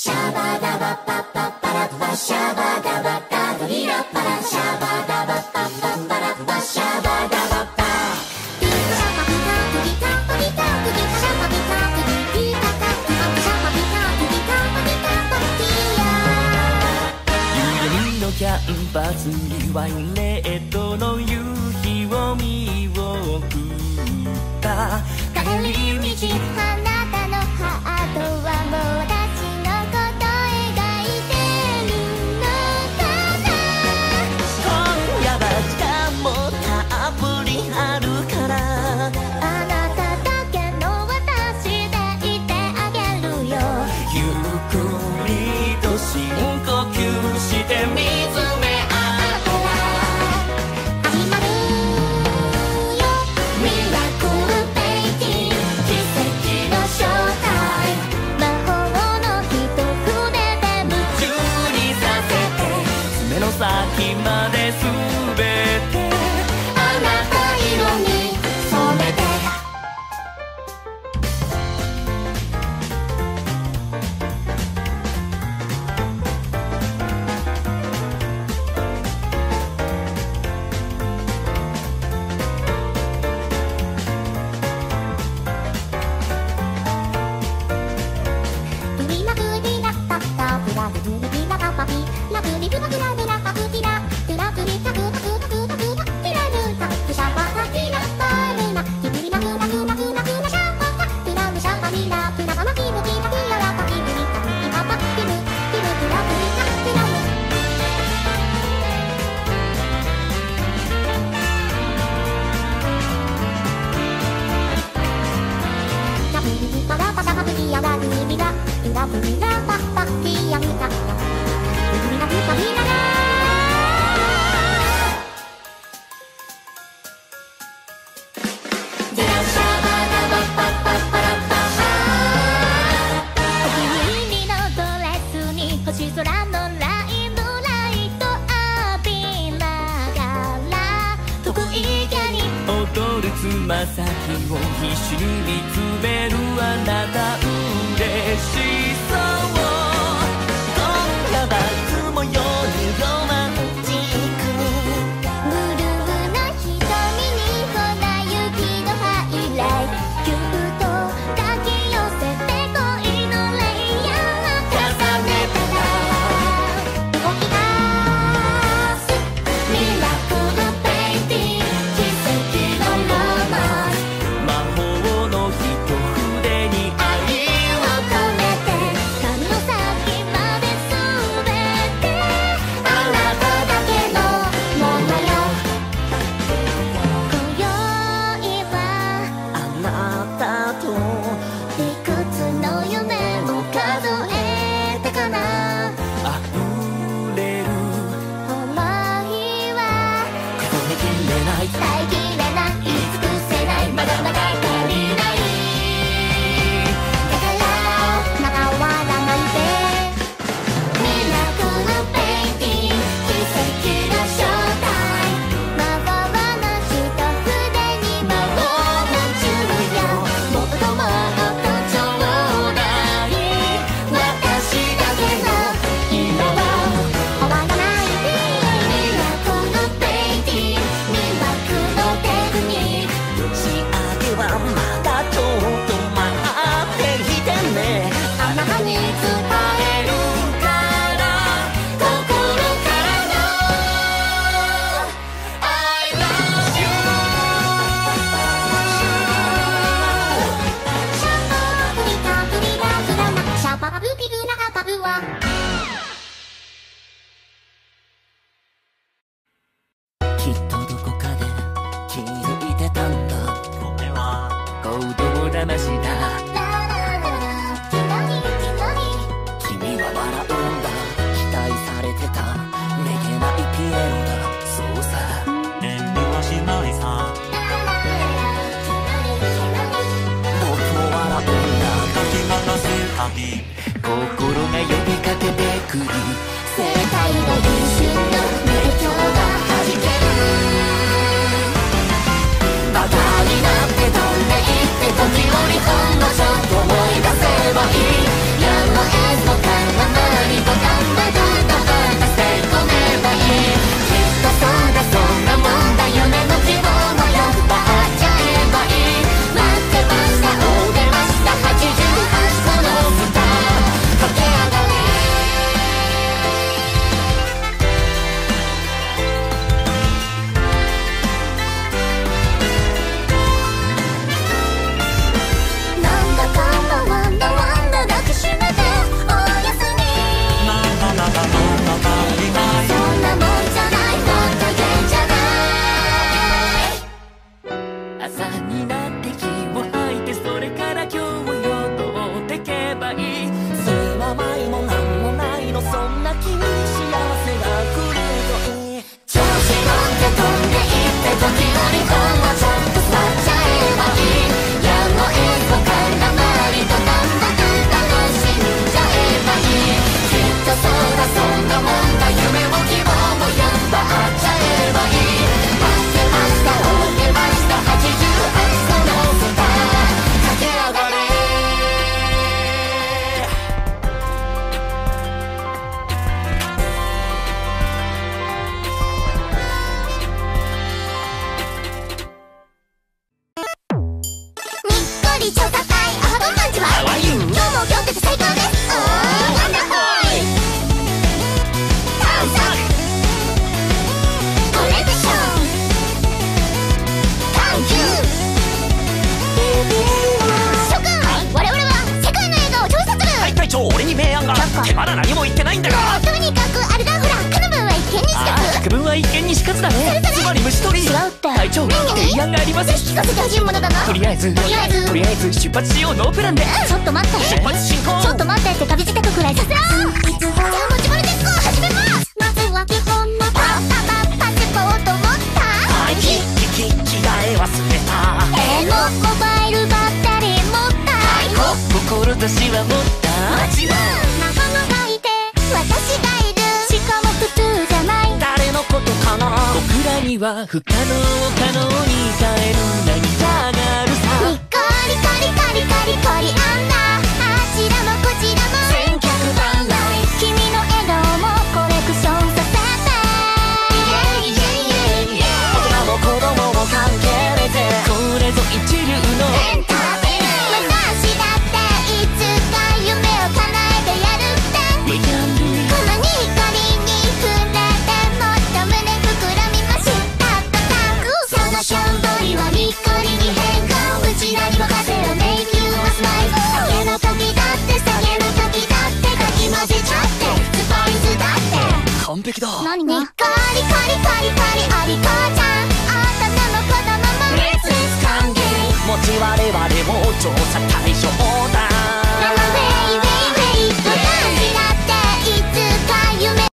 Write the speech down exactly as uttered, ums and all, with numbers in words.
シャバダバパッパッパラッパシャバダバダドリラッパラシャバダバパッパッパラッパシャバダバパピカシャバピカクギタパピカクギシャバピカクギピカタピカシャバピカクギタパピカパピヤ夕闇のキャンバスにワインレッドの夕日を見送った帰り道あなたのハートはもう私のこと描いてるのかな今夜は時間もたっぷりあるからあなただけの私でいてあげるよゆっくりと深呼吸して見つめ先まで全てあなた色に染めてグリラグリラッタッタグラググリララパピラグリグラグラグラパグリラグラグリタグラグラグラグラグラルタグシャバタギラパルナギグリラグラグラグラグラシャバタグラグシャバリラグラバマキムキラギララパギグリタグリパパギムギムグラグリタグラムラブリパラパシャバグリアラグリラグラグリラパパギヤミタグリラグパギララ星空のライトライト浴びながら得意げに踊るつま先を必死に見つめるあなた嬉しそう今夜はいつもよりロマンチックブルーな瞳に粉雪のハイライトぎゅっと抱き寄せて恋のレイヤー重ねたら動き出すミラクルペインティング奇跡のロマンス魔法の一筆に愛を込めて髪の先まで全てあなただけのものよ今宵はあなたといくつの夢を数えたかな溢れる想いは数えきれない耐えきれない言い尽くせないまだまだ足りないだからまだ終わらないでミラクルペインティング奇跡の正体魔法の一筆に魔法のジュルよもっともっとちょうだい私だけの色を終わらないでミラクルペインティング魅惑のテクニック仕上げはまだちょっと待っていてねあなたに伝えるから心からの I love you シャパープリカプリラグラナシャパープピグラパブはきっとどこかで気づいてたんだこれは行動魂だララララキラリキラリ君は笑うんだ期待されてためげないピエロだそうさ遠慮はしないさララララキラリキラリ僕も笑うんだかき回す旅心が呼びかけてくる世界の一瞬の熱狂がはじけるバカになって飛んでいって時折ほんのちょっと思い出せばいい矢のエースの考と俺に明暗が。ってまだ何も言ってないんだが。 とにかくあれだほら、くの分は一見にしかず。 作文は一見にしかずだね。つまり虫取り。 違うって隊長、提案があります。 聞かせてほしいものだな。 とりあえずとりあえずとりあえず出発しよう。ノープランで。 ちょっと待って、 出発進行。 ちょっと待ってって飛びつてくくらいさせろ。じゃあ持ち物ですか、始めます。まずは基本のパッパパパスポート持った。 はい、ききき着替え忘れた。 えのモバイルバッテリー持った。 はい、志は持った。 仲間がいて私がいる。しかも普通じゃない。 誰のことかな。僕らには不可能を可能に変える何かがあるさ。 にっこりコリコリコリコリあんな。あちらもこちらも千客万来。 君の笑顔もコレクションさせて。 イエイイエイイエイイエイ。大人も子供も関係ねえぜ。これぞ一流のエンターテイナー。 私だっていつか夢を叶えてやるって。 We can do it。 このニコリに触れてもっと胸膨らみましたとタンク。そのしょんぼりはニコリに変換。うちらに任せろ Make you a smile。 上げの時だって下げる時だってかき混ぜちゃってスパイスだって。 完璧だ。 何がニコリコリコリコリお利口ちゃん。大人も子供もレッツ歓迎。持ち我々も調査対象。